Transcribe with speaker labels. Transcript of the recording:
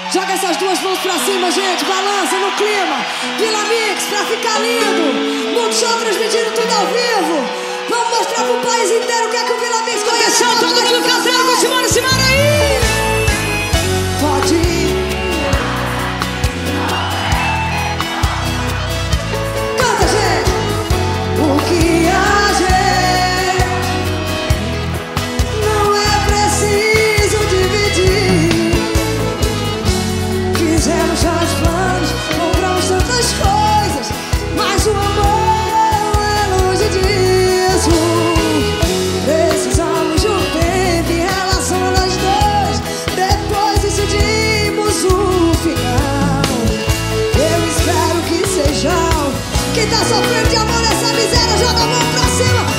Speaker 1: Joga essas duas mãos pra cima, gente. Balança no clima. Vila Mix pra ficar lindo. Multishow transmitindo tudo ao vivo. Vamos mostrar pro país inteiro o que é que o Vila Mix conhece. Todo mundo caseiro, simbora aí. Pode ir. Canta, gente. O que a gente não é preciso dividir. Fizemos tantos planos, compramos tantas coisas, mas o amor é longe disso. Precisamos de um tempo em relação a nós dois. Depois decidimos o final. Eu espero que sejam. Quem tá sofrendo de amor nessa miséria, joga a mão pra cima.